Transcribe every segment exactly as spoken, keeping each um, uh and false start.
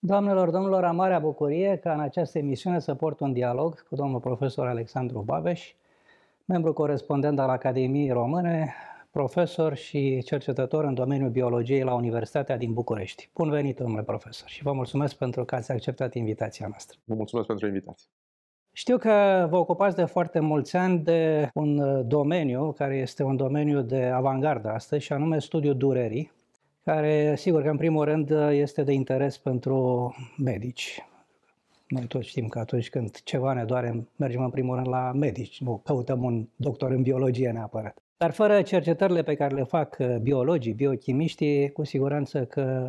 Doamnelor, domnilor, am marea bucurie ca în această emisiune să port un dialog cu domnul profesor Alexandru Babeș, membru corespondent al Academiei Române, profesor și cercetător în domeniul biologiei la Universitatea din București. Bun venit, domnule profesor, și vă mulțumesc pentru că ați acceptat invitația noastră. Vă mulțumesc pentru invitație. Știu că vă ocupați de foarte mulți ani de un domeniu care este un domeniu de avangardă astăzi, și anume studiul durerii, care, sigur că în primul rând este de interes pentru medici. Noi toți știm că atunci când ceva ne doare, mergem în primul rând la medici, nu căutăm un doctor în biologie neapărat. Dar fără cercetările pe care le fac biologii, biochimiștii, cu siguranță că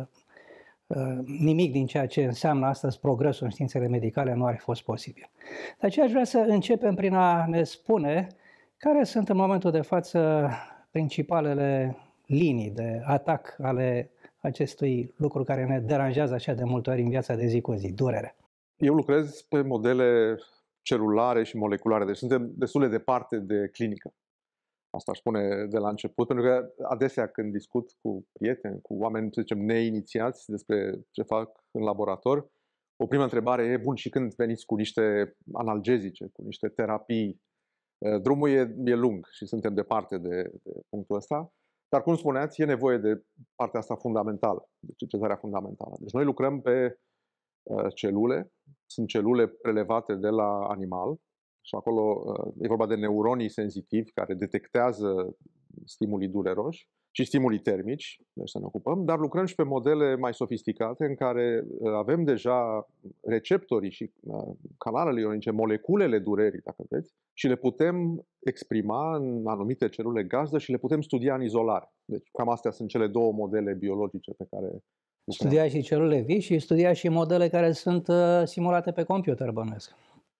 uh, nimic din ceea ce înseamnă astăzi progresul în științele medicale nu ar fi fost posibil. De aceea aș vrea să începem prin a ne spune care sunt în momentul de față principalele linii de atac ale acestui lucru care ne deranjează așa de multe ori în viața de zi cu zi, durerea. Eu lucrez pe modele celulare și moleculare, deci suntem destul de departe de clinică. Asta aș spune de la început, pentru că adesea când discut cu prieteni, cu oameni, să zicem, neinițiați despre ce fac în laborator, o primă întrebare e, bun, și când veniți cu niște analgezice, cu niște terapii? Drumul e, e lung și suntem departe de, de punctul ăsta. Dar, cum spuneați, e nevoie de partea asta fundamentală, de cercetarea fundamentală. Deci noi lucrăm pe uh, celule, sunt celule prelevate de la animal și acolo uh, e vorba de neuronii senzitivi care detectează stimulii dureroși și stimulii termici, deci să ne ocupăm, dar lucrăm și pe modele mai sofisticate în care uh, avem deja receptorii și uh, canalele ionice, moleculele durerii, dacă vreți, și le putem exprima în anumite celule gazdă și le putem studia în izolare. Deci cam astea sunt cele două modele biologice pe care lucrăm. Studia și celule vii și studia și modele care sunt uh, simulate pe computer, bănuiesc.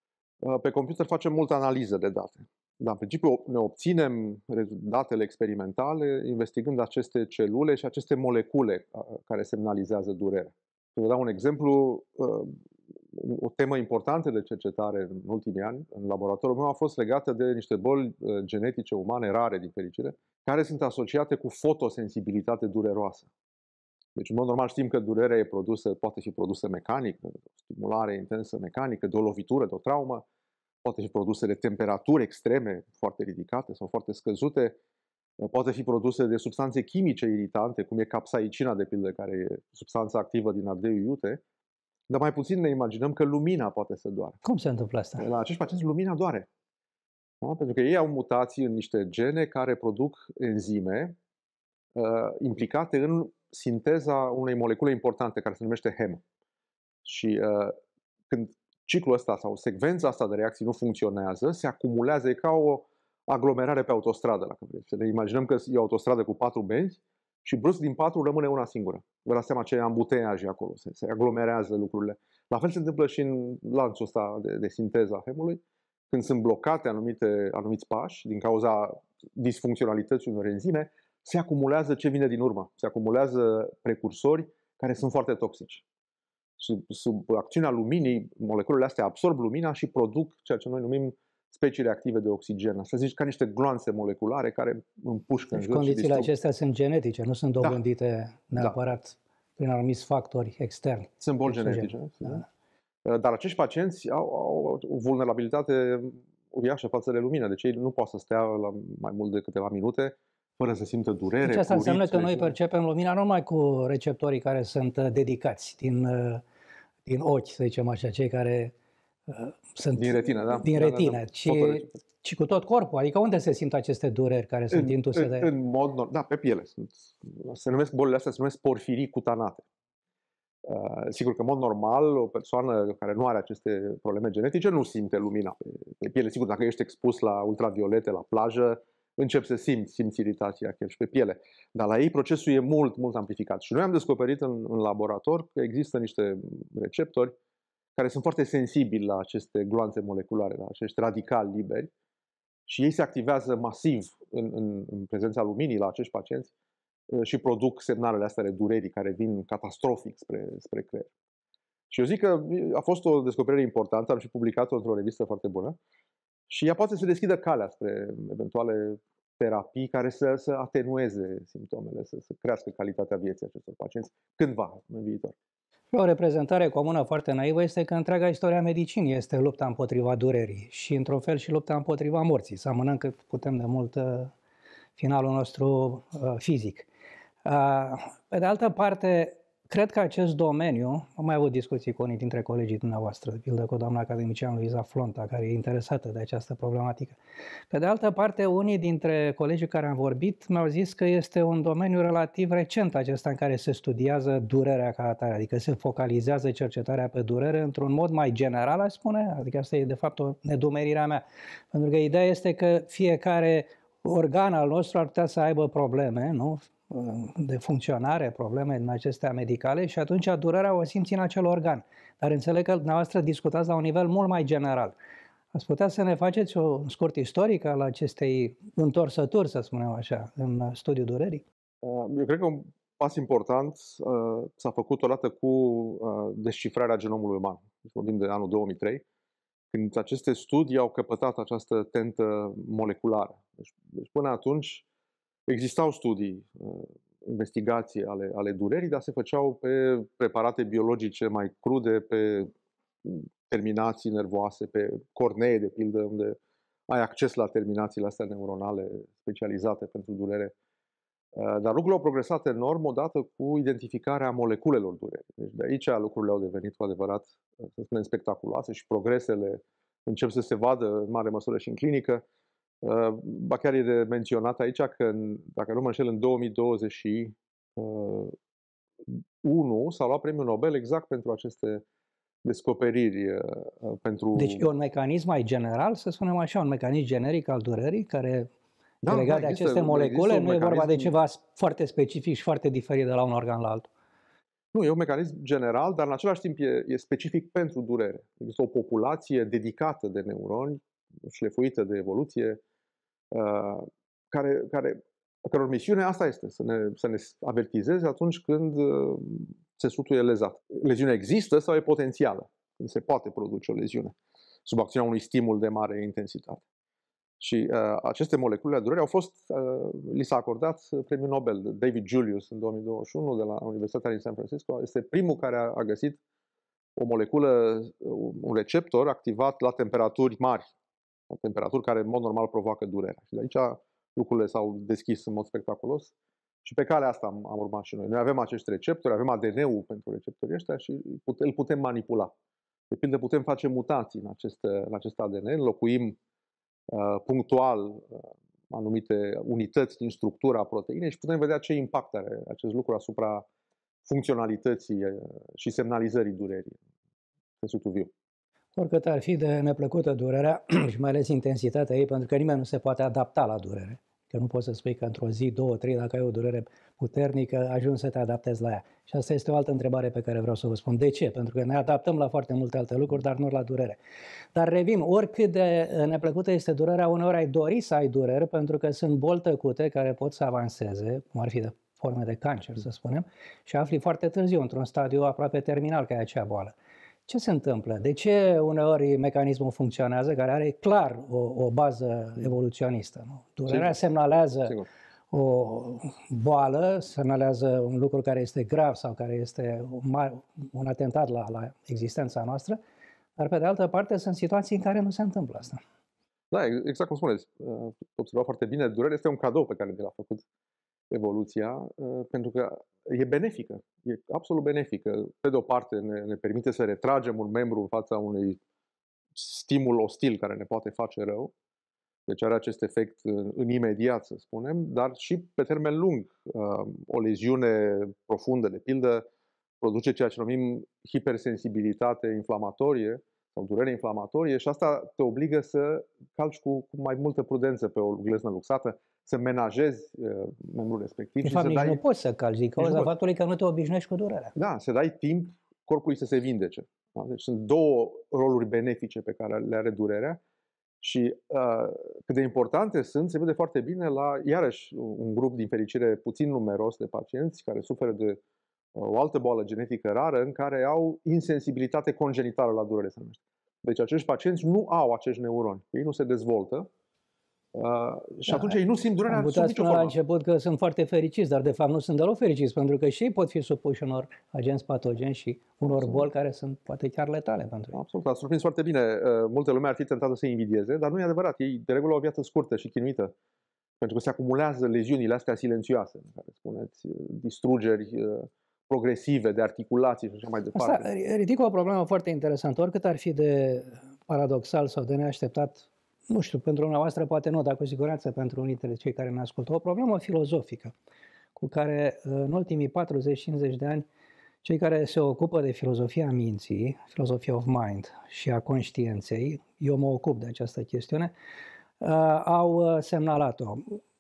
Uh, pe computer facem multă analiză de date. Dar, în principiu, ne obținem datele experimentale investigând aceste celule și aceste molecule uh, care semnalizează durerea. Să vă dau un exemplu. Uh, O temă importantă de cercetare în ultimii ani, în laboratorul meu, a fost legată de niște boli genetice umane rare, din fericire, care sunt asociate cu fotosensibilitate dureroasă. Deci, în mod normal, știm că durerea e produsă, poate fi produsă mecanic, de o stimulare intensă mecanică, de o lovitură, de o traumă, poate fi produsă de temperaturi extreme, foarte ridicate sau foarte scăzute, poate fi produsă de substanțe chimice iritante, cum e capsaicina, de pildă, care e substanța activă din ardeiul iute. Dar mai puțin ne imaginăm că lumina poate să doară. Cum se întâmplă asta? La acești pacienți lumina doare. Da? Pentru că ei au mutații în niște gene care produc enzime uh, implicate în sinteza unei molecule importante care se numește hem. Și uh, când ciclul ăsta sau secvența asta de reacții nu funcționează, se acumulează, e ca o aglomerare pe autostradă, dacă vreți. Să ne imaginăm că e o autostradă cu patru benzi și brusc din patru rămâne una singură. Vă dați seama ce ambuteiaje acolo, se, se aglomerează lucrurile. La fel se întâmplă și în lanțul ăsta de, de sinteză a hemului, când sunt blocate anumite, anumiți pași din cauza disfuncționalității unor enzime, se acumulează ce vine din urmă. Se acumulează precursori care sunt foarte toxici. Sub, sub acțiunea luminii, moleculele astea absorb lumina și produc ceea ce noi numim specii reactive de oxigen. Asta zici ca niște gloanțe moleculare care împușcă deci în jur. Condițiile acestea sunt genetice, nu sunt dobândite da. neapărat da. prin anumiți factori externi. Sunt boli genetice. Da. Dar acești pacienți au, au o vulnerabilitate uriașă față de lumină. Deci ei nu pot să stea la mai mult de câteva minute fără să simtă durere. Deci asta înseamnă curit, că noi percepem lumina nu numai cu receptorii care sunt dedicați din, din ochi, să zicem așa, cei care uh, sunt din retină, da? din da, retină, da, da. ci, ci cu tot corpul. Adică unde se simt aceste dureri care sunt în, induse în, de... În mod normal, da, pe piele. Sunt, se numesc, bolile astea se numesc porfirii cutanate. Uh, sigur că, în mod normal, o persoană care nu are aceste probleme genetice nu simte lumina pe, pe piele. Sigur, dacă ești expus la ultraviolete, la plajă, începi să simți, simți iritația chiar și pe piele. Dar la ei procesul e mult, mult amplificat. Și noi am descoperit în, în laborator că există niște receptori care sunt foarte sensibili la aceste gloanțe moleculare, la acești radicali liberi, și ei se activează masiv în, în, în prezența luminii la acești pacienți și produc semnalele astea de durerii care vin catastrofic spre, spre creier. Și eu zic că a fost o descoperire importantă, am și publicat-o într-o revistă foarte bună, și ea poate să deschidă calea spre eventuale terapii care să, să atenueze simptomele, să, să crească calitatea vieții acestor pacienți cândva în viitor. O reprezentare comună foarte naivă este că întreaga istoria medicinii este lupta împotriva durerii și, într-un fel, și lupta împotriva morții. Să amânăm cât putem de mult uh, finalul nostru uh, fizic. Uh, pe de altă parte, cred că acest domeniu, am mai avut discuții cu unii dintre colegii dumneavoastră, de pildă cu doamna academician Luiza Flonta, care e interesată de această problematică. Pe de altă parte, unii dintre colegii care am vorbit mi-au zis că este un domeniu relativ recent acesta în care se studiază durerea ca atare, adică se focalizează cercetarea pe durere într-un mod mai general, aș spune, adică asta e de fapt o nedumerire a mea. Pentru că ideea este că fiecare organ al nostru ar putea să aibă probleme, nu? De funcționare, probleme în acestea medicale și atunci durerea o simți în acel organ. Dar înțeleg că dumneavoastră discutați la un nivel mult mai general. Ați putea să ne faceți un scurt istoric al acestei întorsături, să spunem așa, în studiul durerii? Eu cred că un pas important s-a făcut odată cu descifrarea genomului uman. Deci vorbim de anul două mii trei, când aceste studii au căpătat această tentă moleculară. Deci, deci până atunci existau studii, investigații ale, ale durerii, dar se făceau pe preparate biologice mai crude, pe terminații nervoase, pe cornee, de pildă, unde ai acces la terminațiile astea neuronale specializate pentru durere. Dar lucrurile au progresat enorm odată cu identificarea moleculelor durerii. Deci de aici lucrurile au devenit cu adevărat, să spunem, spectaculoase și progresele încep să se vadă în mare măsură și în clinică. Ba chiar e de menționat aici că, dacă nu mă înșel, în două mii douăzeci și unu s-a luat premiul Nobel exact pentru aceste descoperiri. Pentru... Deci e un mecanism mai general, să spunem așa, un mecanism generic al durerii, care da, legat da, de există, aceste molecule, nu e vorba de ceva foarte specific și foarte diferit de la un organ la altul. Nu, e un mecanism general, dar în același timp e, e specific pentru durere. Există o populație dedicată de neuroni, șlefuită de evoluție, uh, care, care, a căror misiune asta este, să ne, să ne avertizeze atunci când uh, țesutul e lezat. Leziunea există sau e potențială, când se poate produce o leziune, sub acțiunea unui stimul de mare intensitate. Și uh, aceste molecule a durerii au fost, uh, li s-a acordat premiul Nobel. David Julius în două mii douăzeci și unu de la Universitatea din San Francisco este primul care a, a găsit o moleculă, un receptor activat la temperaturi mari, la temperaturi care în mod normal provoacă durerea. Și de aici lucrurile s-au deschis în mod spectaculos și pe calea asta am, am urmat și noi. Noi avem acești receptori, avem A D N-ul pentru receptorii ăștia și pute, îl putem manipula. De pildă putem face mutații în acest, în acest A D N, înlocuim punctual anumite unități din structura proteinei și putem vedea ce impact are acest lucru asupra funcționalității și semnalizării durerii în țesutul viu. Oricât ar fi de neplăcută durerea și mai ales intensitatea ei, pentru că nimeni nu se poate adapta la durere. Că nu poți să spui că într-o zi, două, trei, dacă ai o durere puternică, ajungi să te adaptezi la ea. Și asta este o altă întrebare pe care vreau să vă spun. De ce? Pentru că ne adaptăm la foarte multe alte lucruri, dar nu la durere. Dar revin, oricât de neplăcută este durerea, uneori ai dori să ai durere, pentru că sunt boli tăcute care pot să avanseze, cum ar fi de forme de cancer, să spunem, și afli foarte târziu, într-un stadiu aproape terminal, ca e acea boală. Ce se întâmplă? De ce uneori mecanismul funcționează, care are clar o, o bază evoluționistă? Nu? Durerea semnalează Sigur. o boală, semnalează un lucru care este grav sau care este un, un atentat la, la existența noastră, dar pe de altă parte sunt situații în care nu se întâmplă asta. Da, exact cum spuneți. Observa foarte bine, durerea este un cadou pe care l-a făcut evoluția, pentru că e benefică, e absolut benefică. Pe de o parte ne, ne permite să retragem un membru în fața unui stimul ostil care ne poate face rău, deci are acest efect în, în imediat, să spunem, dar și pe termen lung. O leziune profundă, de pildă, produce ceea ce numim hipersensibilitate inflamatorie sau durere inflamatorie și asta te obligă să calci cu, cu mai multă prudență pe o gleznă luxată, să menajezi uh, membrul respectiv. De și fapt, să nici dai... nu poți să calci, din cauza faptului că nu te obișnuiești cu durerea. Da, să dai timp corpului să se vindece. Da? Deci sunt două roluri benefice pe care le are durerea și uh, cât de importante sunt, se vede foarte bine la, iarăși, un grup din fericire puțin numeros de pacienți care suferă de uh, o altă boală genetică rară în care au insensibilitate congenitală la durere, se numește. Deci acești pacienți nu au acești neuroni. Ei nu se dezvoltă Uh, și Da, atunci ei nu simt durerea am sub putea nicio spune la formă. început că sunt foarte fericiți, dar de fapt nu sunt deloc fericiți, pentru că și ei pot fi supuși unor agenți patogeni și unor Absolut. boli care sunt poate chiar letale pentru ei. Absolut, a surprins foarte bine. Uh, multe lume ar fi tentată să-i invidieze, dar nu e adevărat. Ei de regulă au o viață scurtă și chinuită, pentru că se acumulează leziunile astea silențioase, care spuneți, uh, distrugeri uh, progresive de articulații și așa mai departe. Asta ridică o problemă foarte interesantă. Oricât ar fi de paradoxal sau de neașteptat, nu știu, pentru dumneavoastră poate nu, dar cu siguranță pentru unii dintre cei care ne ascultă, o problemă filozofică cu care în ultimii patruzeci cincizeci de ani cei care se ocupă de filozofia minții, filosofia of mind și a conștiinței, eu mă ocup de această chestiune, au semnalat-o.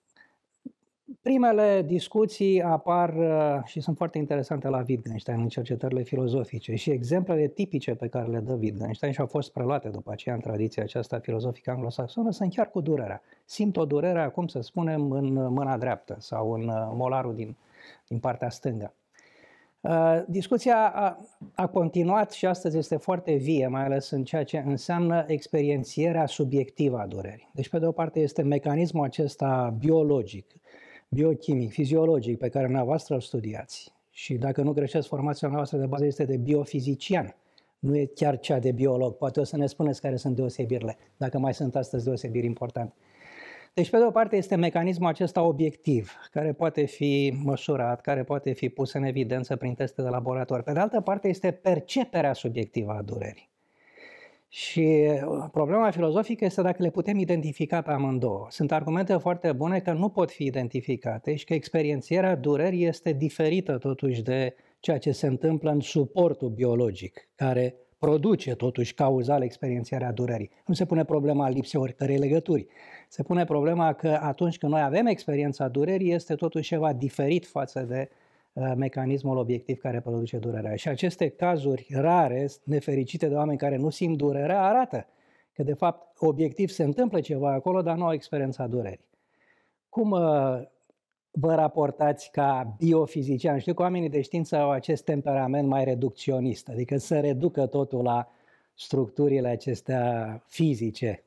Primele discuții apar și sunt foarte interesante la Wittgenstein în cercetările filozofice și exemplele tipice pe care le dă Wittgenstein și au fost preluate după aceea în tradiția aceasta filozofică anglosaxonă sunt chiar cu durerea. Simt o durere, acum să spunem, în mâna dreaptă sau în molarul din, din partea stângă. Discuția a, a continuat și astăzi este foarte vie, mai ales în ceea ce înseamnă experiențierea subiectivă a durerii. Deci, pe de o parte, este mecanismul acesta biologic, biochimic, fiziologic, pe care dumneavoastră îl studiați. Și dacă nu greșesc, formația noastră de bază este de biofizician. Nu e chiar cea de biolog. Poate o să ne spuneți care sunt deosebirile, dacă mai sunt astăzi deosebiri importante. Deci, pe de o parte, este mecanismul acesta obiectiv, care poate fi măsurat, care poate fi pus în evidență prin teste de laborator. Pe de altă parte, este perceperea subiectivă a durerii. Și problema filozofică este dacă le putem identifica pe amândouă. Sunt argumente foarte bune că nu pot fi identificate și că experiențierea durerii este diferită totuși de ceea ce se întâmplă în suportul biologic, care produce totuși cauzal experiențierea durerii. Nu se pune problema lipsei oricărei legături. Se pune problema că atunci când noi avem experiența durerii, este totuși ceva diferit față de uh, mecanismul obiectiv care produce durerea. Și aceste cazuri rare, nefericite de oameni care nu simt durerea, arată că de fapt obiectiv se întâmplă ceva acolo, dar nu au experiența durerii. Cum uh, vă raportați ca biofizician? Știu că oamenii de știință au acest temperament mai reducționist, adică să reducă totul la structurile acestea fizice,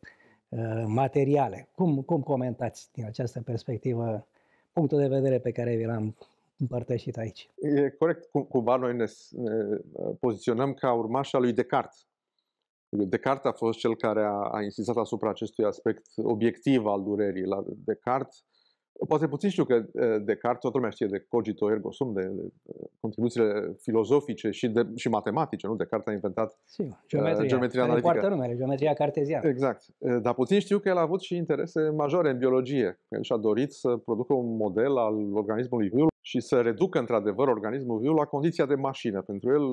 materiale. Cum, cum comentați din această perspectivă punctul de vedere pe care vi l-am împărtășit aici? E corect, cumva noi ne, ne poziționăm ca urmași al lui Descartes. Descartes a fost cel care a, a insistat asupra acestui aspect obiectiv al durerii. La Descartes, poate puțin știu că Descartes, toată lumea știe de cogito ergo sum, de, de contribuțiile filozofice și, de, și matematice, nu? Descartes a inventat Sigur, geometria, geometria care analitică. poartă numele, geometria carteziană. Exact. Dar puțin știu că el a avut și interese majore în biologie. El și-a dorit să producă un model al organismului viu și să reducă într-adevăr organismul viu la condiția de mașină. Pentru el,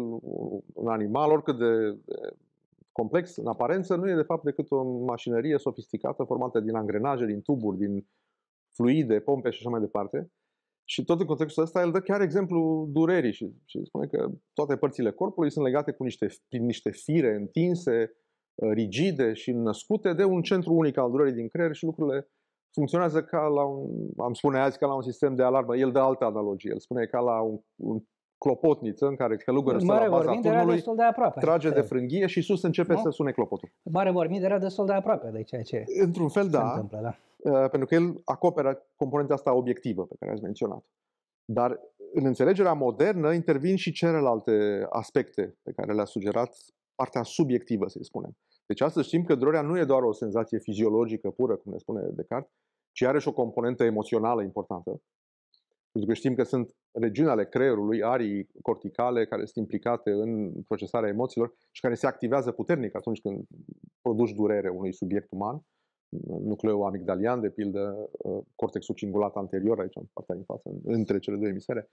un animal, oricât de complex în aparență, nu e de fapt decât o mașinărie sofisticată formată din angrenaje, din tuburi, din fluide, pompe și așa mai departe. Și tot în contextul ăsta, el dă chiar exemplu durerii și, și spune că toate părțile corpului sunt legate cu niște, prin niște fire întinse, rigide și născute de un centru unic al durerii din creier și lucrurile funcționează ca la un, am spune azi, ca la un sistem de alarmă. El dă altă analogie, el spune ca la un, un clopotniță în care călugărul stă la baza turnului, de aproape, trage de frânghie și sus începe nu? să sune clopotul. Mare vorbind era destul de aproape de ceea ce Într-un fel, da, se întâmplă, da. Pentru că el acoperă componenta asta obiectivă pe care ați menționat. Dar în înțelegerea modernă intervin și celelalte aspecte pe care le-a sugerat, partea subiectivă, să-i spunem. Deci astăzi știm că durerea nu e doar o senzație fiziologică pură, cum ne spune Descartes, ci are și o componentă emoțională importantă. Pentru că știm că sunt regiuni ale creierului, arii corticale, care sunt implicate în procesarea emoțiilor și care se activează puternic atunci când produci durere unui subiect uman. Nucleul amigdalian, de pildă, cortexul cingulat anterior, aici în partea din față, între cele două emisfere.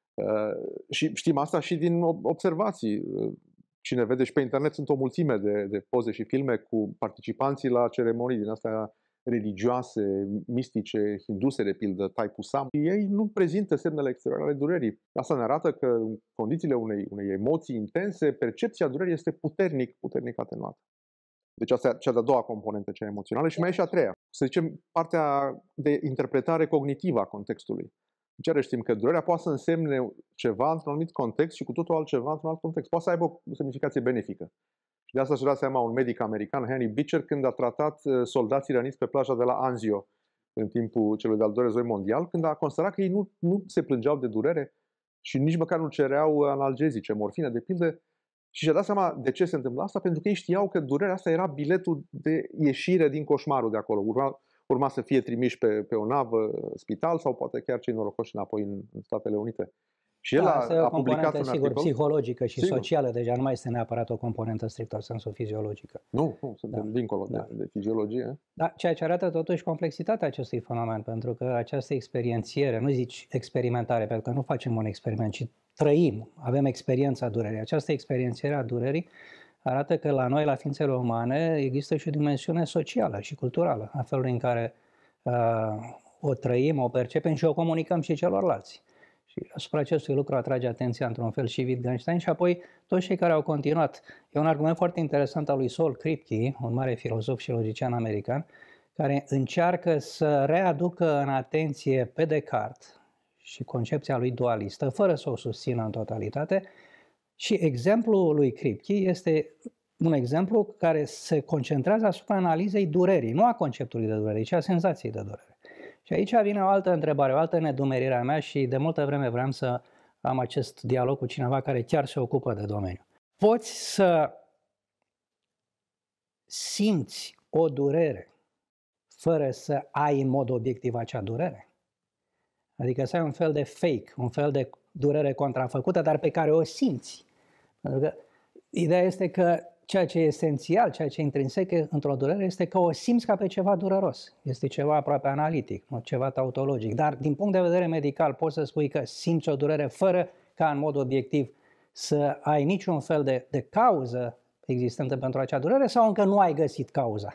Și știm asta și din observații. Cine vede și pe internet sunt o mulțime de, de poze și filme cu participanții la ceremonii din astea religioase, mistice, hinduse, de pildă, Taipusam. Ei nu prezintă semnele exterioare ale durerii. Asta ne arată că în condițiile unei, unei emoții intense, percepția durerii este puternic, puternic atenuată. Deci asta e cea de-a doua componentă, cea emoțională, și mai e și a treia. Să zicem, partea de interpretare cognitivă a contextului. Deci știm că durerea poate să însemne ceva într-un anumit context și cu totul altceva într-un alt context. Poate să aibă o semnificație benefică Și de asta și-a dat seama un medic american, Henry Beecher, când a tratat soldații răniți pe plaja de la Anzio în timpul celui de-al doilea război mondial, când a considerat că ei nu, nu se plângeau de durere și nici măcar nu cereau analgezice, morfine, de pildă. Și și-a dat seama de ce se întâmplă asta, pentru că ei știau că durerea asta era biletul de ieșire din coșmarul de acolo. Urma, urma să fie trimiși pe, pe o navă, spital, sau poate chiar cei norocoși înapoi în, în Statele Unite. Și el Da, a, asta e o a publicat componentă, un sigur, articol. psihologică și Sigur. socială, deja nu mai este neapărat o componentă strict în sensul fiziologică. Nu, nu, suntem Da. dincolo Da. de, de fiziologie. Da, ceea ce arată totuși complexitatea acestui fenomen, pentru că această experiențiere, nu zici experimentare, pentru că nu facem un experiment, ci trăim, avem experiența durerii. Această experiențiere a durerii arată că la noi, la ființele umane, există și o dimensiune socială și culturală, a felului în care uh, o trăim, o percepem și o comunicăm și celorlalți. Și asupra acestui lucru atrage atenția într-un fel și Wittgenstein și apoi toți cei care au continuat. E un argument foarte interesant al lui Saul Kripke, un mare filozof și logician american, care încearcă să readucă în atenție pe Descartes și concepția lui dualistă, fără să o susțină în totalitate. Și exemplul lui Kripke este un exemplu care se concentrează asupra analizei durerii, nu a conceptului de durere, ci a senzației de durere. Și aici vine o altă întrebare, o altă nedumerire a mea și de multă vreme vreau să am acest dialog cu cineva care chiar se ocupă de domeniu. Poți să simți o durere fără să ai în mod obiectiv acea durere? Adică să ai un fel de fake, un fel de durere contrafăcută, dar pe care o simți. Pentru că ideea este că ceea ce e esențial, ceea ce e intrinsec într-o durere este că o simți ca pe ceva dureros. Este ceva aproape analitic, ceva tautologic. Dar din punct de vedere medical poți să spui că simți o durere fără ca în mod obiectiv să ai niciun fel de, de cauză existentă pentru acea durere sau încă nu ai găsit cauza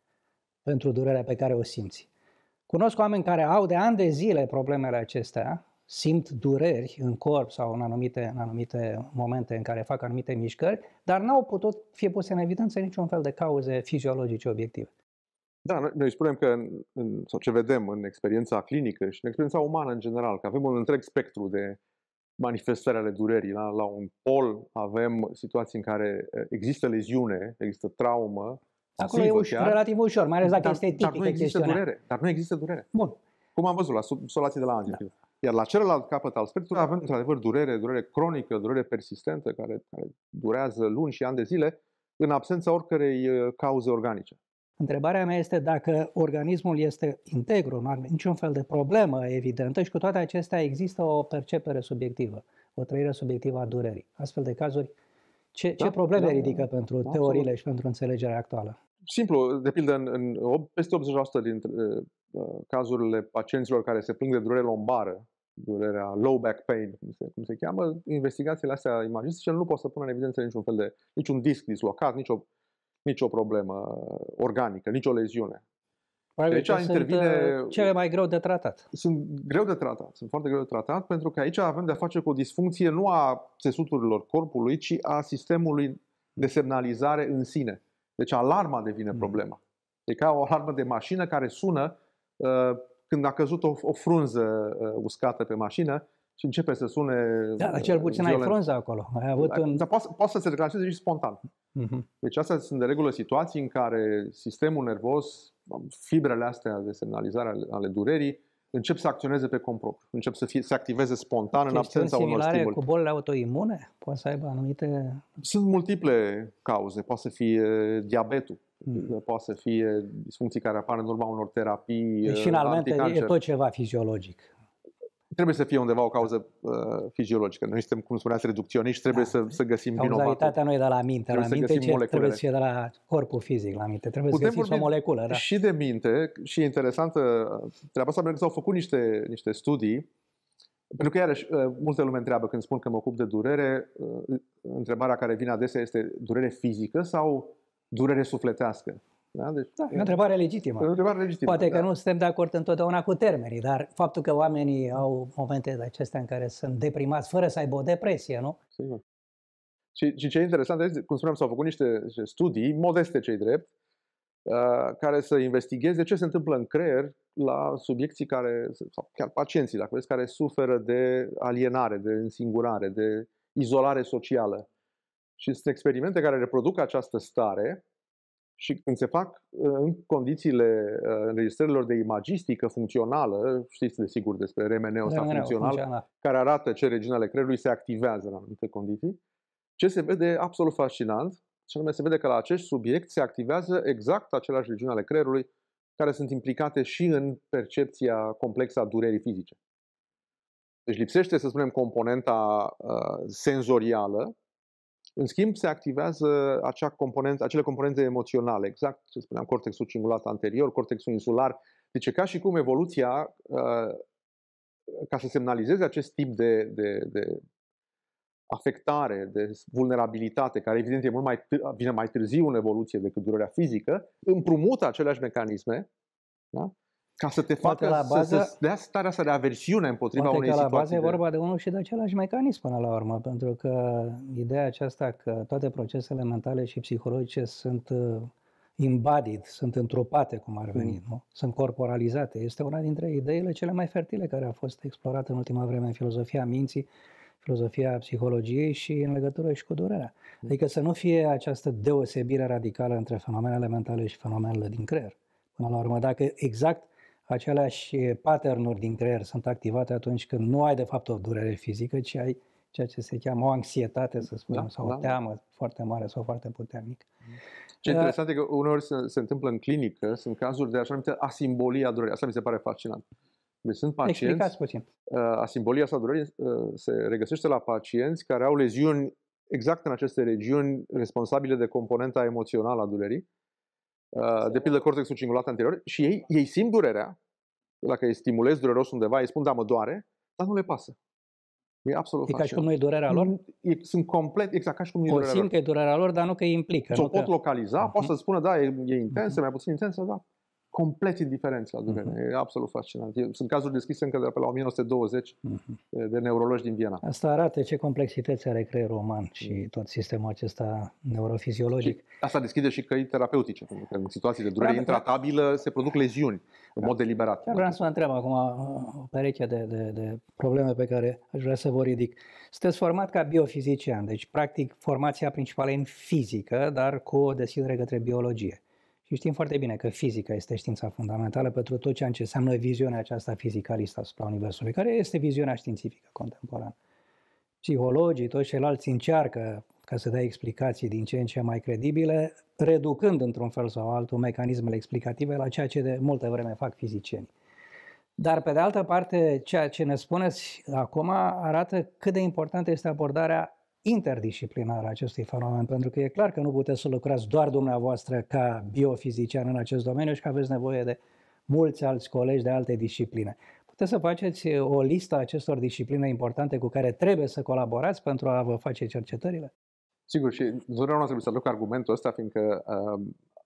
pentru durerea pe care o simți. Cunosc oameni care au de ani de zile problemele acestea, simt dureri în corp sau în anumite, în anumite momente în care fac anumite mișcări, dar n-au putut fi puse în evidență niciun fel de cauze fiziologice obiective. Da, noi, noi spunem că, în, în, sau ce vedem în experiența clinică și în experiența umană în general, că avem un întreg spectru de manifestări ale durerii. La, la un pol avem situații în care există leziune, există traumă. Acolo e uș- chiar, relativ ușor, mai ales dacă dar, este tipică dar nu există chestiunea. durere. Dar nu există durere. Bun. Cum am văzut la solații de la Anzio. Da. Iar la celălalt capăt al spectrului avem într-adevăr durere, durere cronică, durere persistentă, care, care durează luni și ani de zile, în absența oricărei cauze organice. Întrebarea mea este dacă organismul este integru, nu are niciun fel de problemă evidentă și cu toate acestea există o percepere subiectivă, o trăire subiectivă a durerii. Astfel de cazuri, ce, Da, ce probleme da, ridică pentru da, teoriile absolut. și pentru înțelegerea actuală? Simplu, de pildă, în, în peste optzeci la sută dintre uh, cazurile pacienților care se plâng de durere lombară, durerea low back pain, cum se, cum se cheamă, investigațiile astea imagistice nu pot să pună în evidență niciun fel de, niciun disc dislocat, nicio, nicio problemă organică, nicio leziune. Probabil Deci că intervine, sunt cele mai greu de tratat. Sunt greu de tratat, sunt foarte greu de tratat, pentru că aici avem de-a face cu o disfuncție nu a țesuturilor corpului, ci a sistemului de semnalizare în sine. Deci alarma devine problema. E ca o alarmă de mașină care sună uh, când a căzut o, o frunză uh, uscată pe mașină și începe să sune Da, dar cel puțin violent. ai frunză acolo. Ai avut Da, un... dar poate, poate să se declanșeze și spontan. Uh-huh. Deci astea sunt de regulă situații în care sistemul nervos, fibrele astea de semnalizare ale, ale durerii, încep să acționeze pe cont propriu, încep să fie, să activeze spontan în absența unor similare stimuli. cu bolile autoimune? Poate să aibă anumite... Sunt multiple cauze. Poate să fie diabetul, mm. poate să fie disfuncții care apar în urma unor terapii deci, finalmente anticancer. e tot ceva fiziologic. Trebuie să fie undeva o cauză uh, fiziologică. Noi suntem, cum spuneați, reducționiști, trebuie Da. să, să găsim vinovatul. Cauzalitatea nu e de la minte. Trebuie la să minte găsim ce trebuie să moleculele. fie de la corpul fizic la minte. Trebuie Putem să găsiți o vorbi moleculă. Da. și de minte, și e interesantă treaba asta, pentru că s-au făcut niște, niște studii. Pentru că, iarăși, multă lume întreabă când spun că mă ocup de durere, întrebarea care vine adesea este durere fizică sau durere sufletească? Da? Deci, Da, e o întrebare legitimă. E o întrebare legitimă. Poate că da. nu suntem de acord întotdeauna cu termenii, dar faptul că oamenii au momente de acestea în care sunt deprimați fără să aibă o depresie, nu? Sigur. Și, și ce e interesant este, cum spuneam, s-au făcut niște, niște studii, modeste cei drept, uh, care să investigheze ce se întâmplă în creier la subiecții care, sau chiar pacienții, dacă vreți, care suferă de alienare, de însingurare, de izolare socială. Și sunt experimente care reproduc această stare și când se fac în condițiile înregistrărilor de imagistică funcțională, știți desigur despre R M N-ul ăsta funcțional, funcțional, care arată ce regiuni ale creierului se activează în anumite condiții, ce se vede absolut fascinant, și anume se vede că la acest subiect se activează exact aceleași regiuni ale creierului care sunt implicate și în percepția complexă a durerii fizice. Deci lipsește, să spunem, componenta uh, senzorială. În schimb, se activează acea componentă, acele componente emoționale, exact ce spuneam, cortexul cingulat anterior, cortexul insular. Deci ca și cum evoluția, ca să semnalizeze acest tip de, de, de afectare, de vulnerabilitate, care evident e mult mai, vine mai târziu în evoluție decât durerea fizică, împrumută aceleași mecanisme, da? Ca să te facă la bază, să, să dea starea asta de aversiune împotriva unei situații. La bază de... e vorba de unul și de același mecanism până la urmă, pentru că ideea aceasta că toate procesele mentale și psihologice sunt uh, embodied, sunt întrupate, cum ar veni, mm. nu? Sunt corporalizate. Este una dintre ideile cele mai fertile care a fost explorată în ultima vreme în filozofia minții, filozofia psihologiei și în legătură și cu durerea. Mm. Adică să nu fie această deosebire radicală între fenomenele mentale și fenomenele din creier. Până la urmă, dacă exact aceleași pattern-uri din creier sunt activate atunci când nu ai de fapt o durere fizică, ci ai ceea ce se cheamă o anxietate, să spunem, da, sau da, o teamă da. foarte mare sau foarte puternică. Ce uh, interesant e că uneori se, se întâmplă în clinică, sunt cazuri de așa numită asimbolie a durerii. Asta mi se pare fascinant. Deci sunt pacienți, explicați puțin. Uh, asimbolia sau durerii uh, se regăsește la pacienți care au leziuni exact în aceste regiuni responsabile de componenta emoțională a durerii, de pildă cortexul cingulat anterior, și ei, ei simt durerea, dacă îi stimulezi dureros undeva, îi spun, da, mă doare, dar nu le pasă. E absolut E ca și cum nu e durerea lor? E, sunt complet, exact, ca și cum nu e durerea lor. O simt că e durerea lor, dar nu că îi implică. S-o pot că... localiza, uh-huh. poate să spună, da, e, e intensă, uh-huh. mai puțin intensă, da. Complet indiferenți la durere. Uh-huh. E absolut fascinant. Sunt cazuri descrise încă de pe la o mie nouă sute douăzeci uh-huh. de neurologi din Viena. Asta arată ce complexități are creierul uman și tot sistemul acesta neurofiziologic. Și asta deschide și căi terapeutice, pentru că în situații de durere intratabilă se produc leziuni în mod deliberat. Chiar vreau să vă întreb acum o pereche de, de, de probleme pe care aș vrea să vă ridic. Sunteți format ca biofizician, deci practic formația principală e în fizică, dar cu o deschidere către biologie. Și știm foarte bine că fizica este știința fundamentală pentru tot ceea ce înseamnă viziunea aceasta fizicalistă asupra Universului, care este viziunea științifică contemporană. Psihologii, toți ceilalți încearcă ca să dea explicații din ce în ce mai credibile, reducând într-un fel sau altul mecanismele explicative la ceea ce de multă vreme fac fizicienii. Dar, pe de altă parte, ceea ce ne spuneți acum arată cât de importantă este abordarea interdisciplinară a acestui fenomen, pentru că e clar că nu puteți să lucrați doar dumneavoastră ca biofizician în acest domeniu și că aveți nevoie de mulți alți colegi de alte discipline. Puteți să faceți o listă a acestor discipline importante cu care trebuie să colaborați pentru a vă face cercetările? Sigur, și întotdeauna trebuie să aduc argumentul ăsta, fiindcă uh,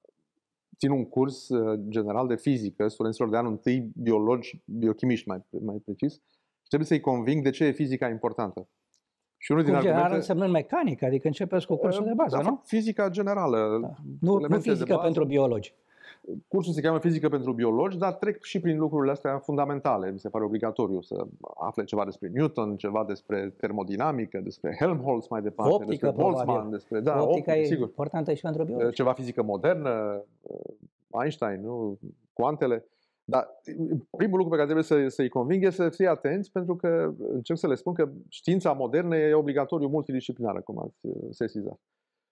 țin un curs uh, general de fizică studenților de anul întâi, biologi, biochimiști mai, mai precis, și trebuie să-i conving de ce e fizica importantă. Și unul din în argumente... general însemnând mecanică, adică începeți cu cursul de bază, da, nu? Fizica generală. Da. Nu, nu fizică pentru biologi. Cursul se cheamă fizică pentru biologi, dar trec și prin lucrurile astea fundamentale. Mi se pare obligatoriu să afle ceva despre Newton, ceva despre termodinamică, despre Helmholtz mai departe, optică, despre Boltzmann, despre... Da, optica optică, e sigur. importantă și pentru biologi. Ceva fizică modernă, Einstein, nu? Cuantele. Dar primul lucru pe care trebuie să, să-i conving e să fie atenți, pentru că încerc să le spun că știința modernă e obligatoriu multidisciplinară, cum ați sesizat.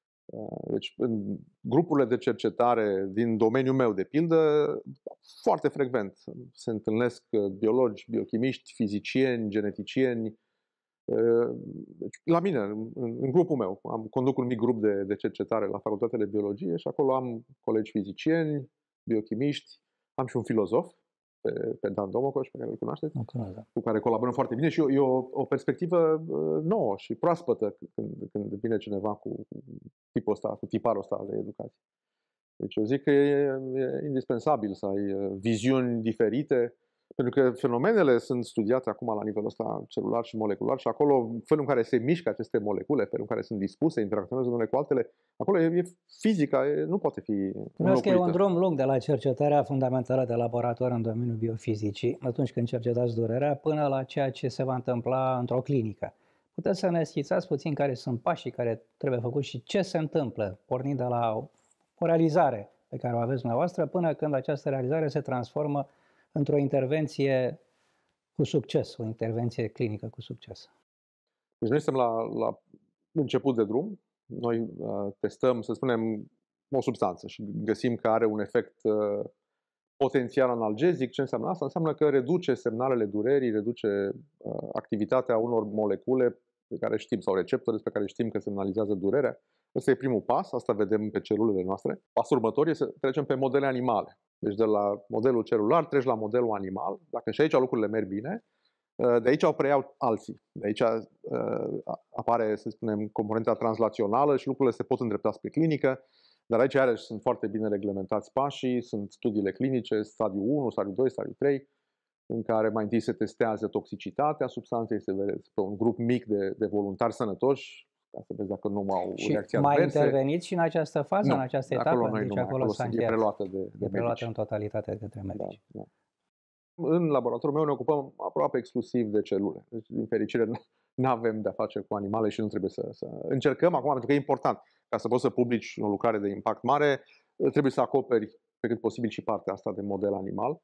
Deci, în grupurile de cercetare din domeniul meu, de pildă, foarte frecvent se întâlnesc biologi, biochimiști, fizicieni, geneticieni. Deci, la mine, în, în grupul meu, am conduc un mic grup de, de cercetare la Facultatea de Biologie și acolo am colegi fizicieni, biochimiști, am și un filozof, pe, pe Dan Domocoș, pe care îl cunoașteți, okay, da. cu care colaborăm foarte bine și e o, o perspectivă nouă și proaspătă când, când vine cineva cu tipul ăsta, cu tiparul ăsta de educație. Deci eu zic că e, e indispensabil să ai viziuni diferite, pentru că fenomenele sunt studiate acum la nivelul ăsta celular și molecular și acolo felul în care se mișcă aceste molecule, felul în care sunt dispuse, interacționează unele cu altele, acolo e, e fizica, e, nu poate fi înlocuită. Că e un drum lung de la cercetarea fundamentală de laborator în domeniul biofizicii, atunci când cercetați durerea, până la ceea ce se va întâmpla într-o clinică, Puteți să ne schițați puțin care sunt pașii care trebuie făcuți și ce se întâmplă, pornind de la o, o realizare pe care o aveți dumneavoastră, până când această realizare se transformă într-o intervenție cu succes, o intervenție clinică cu succes. Deci noi suntem la, la început de drum. Noi uh, testăm, să spunem, o substanță și găsim că are un efect uh, potențial analgezic. Ce înseamnă asta? Înseamnă că reduce semnalele durerii, reduce uh, activitatea unor molecule pe care știm, sau receptori despre care știm că semnalizează durerea. Ăsta e primul pas, asta vedem pe celulele noastre. Pasul următor este să trecem pe modele animale. Deci de la modelul celular treci la modelul animal. Dacă și aici lucrurile merg bine, de aici o preiau alții. De aici apare, să spunem, componenta translațională și lucrurile se pot îndrepta spre clinică. Dar aici, iarăși, sunt foarte bine reglementați pașii, sunt studiile clinice, stadiul unu, stadiul doi, stadiul trei, în care mai întâi se testează toxicitatea substanței, se vede pe un grup mic de, de voluntari sănătoși, ca să vezi dacă nu au și reacții mai adverse. interveniți și în această fază, nu, în această de etapă? Acolo noi deci nu, acolo, acolo s-a e preluată de, de e preluată medici. în totalitate de către medici. Da, da. În laboratorul meu ne ocupăm aproape exclusiv de celule. Deci, din fericire, nu avem de-a face cu animale și nu trebuie să, să încercăm acum, pentru că e important. Ca să poți să publici o lucrare de impact mare, trebuie să acoperi pe cât posibil și partea asta de model animal.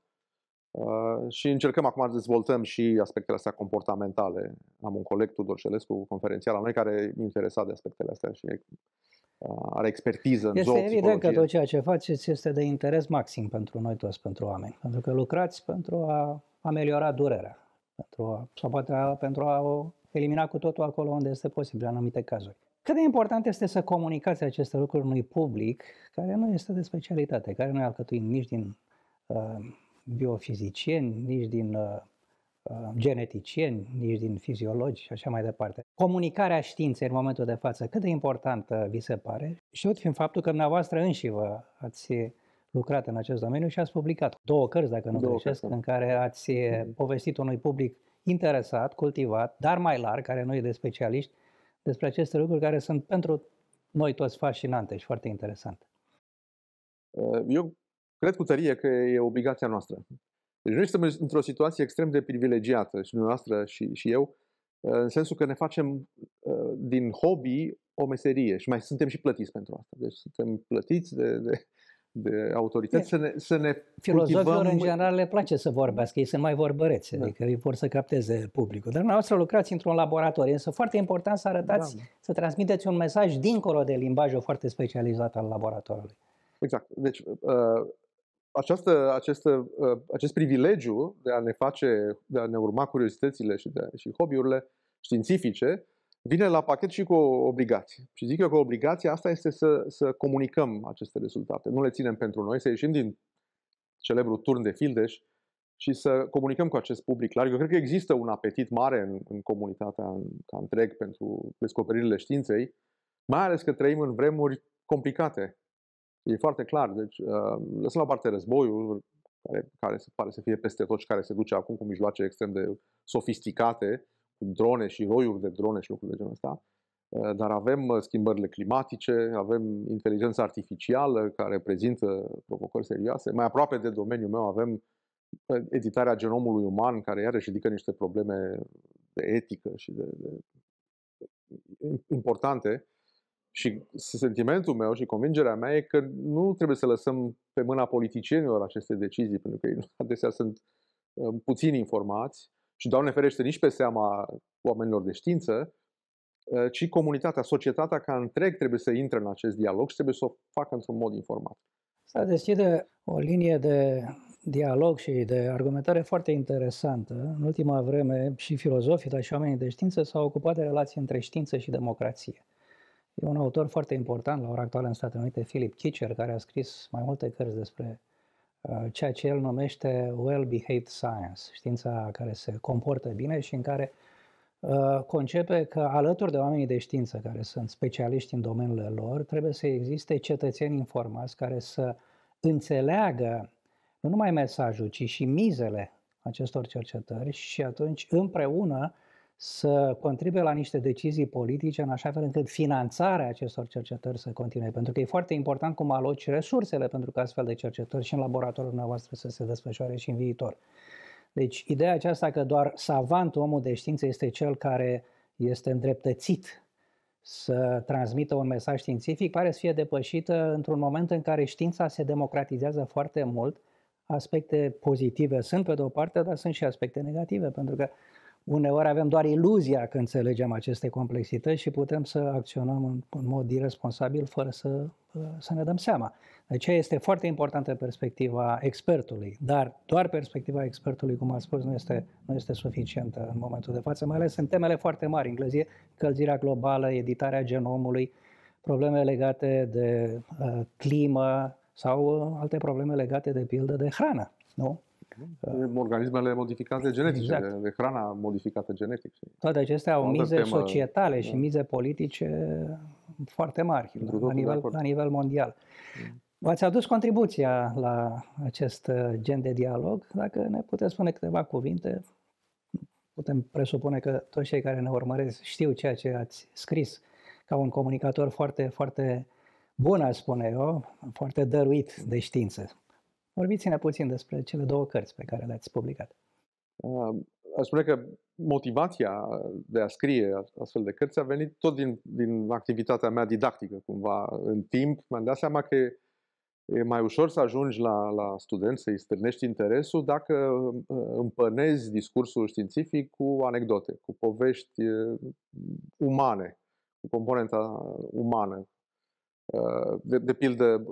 Uh, și încercăm acum să dezvoltăm și aspectele astea comportamentale. Am un coleg, Tudor Celescu, conferențial la noi, care e interesat de aspectele astea și uh, are expertiză în Este zoopsihologie. evident că tot ceea ce faceți este de interes maxim pentru noi toți, pentru oameni. Pentru că lucrați pentru a ameliora durerea, pentru a, sau poate a, pentru a o elimina cu totul acolo unde este posibil, în anumite cazuri. Cât de important este să comunicați aceste lucruri unui public care nu este de specialitate, care nu e alcătuit nici din uh, biofizicieni, nici din uh, geneticieni, nici din fiziologi și așa mai departe. Comunicarea științei în momentul de față, cât de importantă vi se pare? Știut fiind faptul că dumneavoastră înși vă ați lucrat în acest domeniu și ați publicat două cărți, dacă nu greșesc, în care ați povestit unui public interesat, cultivat, dar mai larg, care nu e de specialiști, despre aceste lucruri care sunt pentru noi toți fascinante și foarte interesante. Eu cred cu tărie că e obligația noastră. Deci noi suntem într-o situație extrem de privilegiată, și dumneavoastră și, și eu, în sensul că ne facem din hobby o meserie și mai suntem și plătiți pentru asta. Deci suntem plătiți de, de, de autorități să ne, să ne Filozofilor cultivăm... în general le place să vorbească, ei sunt mai vorbăreți, da. Adică ei vor să capteze publicul. Dar dumneavoastră lucrați într-un laborator, însă foarte important să arătați, da. Să transmiteți un mesaj dincolo de limbajul foarte specializat al laboratorului. Exact. Deci uh, această, acest, uh, acest privilegiu de a ne face, de a ne urma curiozitățile și, de, și hobby-urile științifice vine la pachet și cu o obligație. Și zic eu că obligația asta este să, să comunicăm aceste rezultate. Nu le ținem pentru noi, să ieșim din celebrul turn de fildeș și să comunicăm cu acest public larg. Eu cred că există un apetit mare în, în comunitatea în, ca întreg pentru descoperirile științei, mai ales că trăim în vremuri complicate. E foarte clar. Deci, lăsăm la parte războiul, care, care se pare să fie peste tot și care se duce acum cu mijloace extrem de sofisticate, cu drone și roiuri de drone și lucruri de genul ăsta. Dar avem schimbările climatice, avem inteligența artificială care prezintă provocări serioase. Mai aproape de domeniul meu avem editarea genomului uman, care iarăși ridică niște probleme de etică și de, de importante. Și sentimentul meu și convingerea mea e că nu trebuie să lăsăm pe mâna politicienilor aceste decizii, pentru că ei adesea sunt puțin informați și, Doamne ferește, nici pe seama oamenilor de știință, ci comunitatea, societatea ca întreg trebuie să intre în acest dialog și trebuie să o facă într-un mod informat. Se deschide o linie de dialog și de argumentare foarte interesantă. În ultima vreme și filozofii, dar și oamenii de știință s-au ocupat de relații între știință și democrație. E un autor foarte important la ora actuală în Statele Unite, Philip Kitcher, care a scris mai multe cărți despre uh, ceea ce el numește well-behaved science, știința care se comportă bine și în care uh, concepe că alături de oamenii de știință care sunt specialiști în domeniile lor, trebuie să existe cetățeni informați care să înțeleagă nu numai mesajul, ci și mizele acestor cercetări și atunci împreună să contribuie la niște decizii politice în așa fel încât finanțarea acestor cercetări să continue. Pentru că e foarte important cum aloci resursele pentru că astfel de cercetări și în laboratorul dumneavoastră să se desfășoare și în viitor. Deci ideea aceasta că doar savantul, omul de știință, este cel care este îndreptățit să transmită un mesaj științific, pare să fie depășită într-un moment în care știința se democratizează foarte mult. Aspecte pozitive sunt pe de o parte, dar sunt și aspecte negative, pentru că uneori avem doar iluzia că înțelegem aceste complexități și putem să acționăm în, în mod irresponsabil fără să, să ne dăm seama. De aceea este foarte importantă perspectiva expertului, dar doar perspectiva expertului, cum am spus, nu este, nu este suficientă în momentul de față, mai ales în temele foarte mari, încălzirea, încălzirea globală, editarea genomului, probleme legate de uh, climă sau uh, alte probleme legate de pildă de hrană, nu? Organismele modificate genetic, exact. de, de hrana modificată genetic. Toate acestea au mize temă, societale și da. mize politice foarte mari la nivel, la nivel mondial. Mm. V-ați adus contribuția la acest gen de dialog. Dacă ne puteți spune câteva cuvinte, putem presupune că toți cei care ne urmăresc știu ceea ce ați scris ca un comunicator foarte, foarte bun, aș spune eu, foarte dăruit de știință. Vorbiți-ne puțin despre cele două cărți pe care le-ați publicat. Aș spune că motivația de a scrie astfel de cărți a venit tot din, din activitatea mea didactică. Cumva, în timp, mi-am dat seama că e mai ușor să ajungi la, la studenți, să-i stârnești interesul dacă împănezi discursul științific cu anecdote, cu povești umane, cu componenta umană. De, de pildă,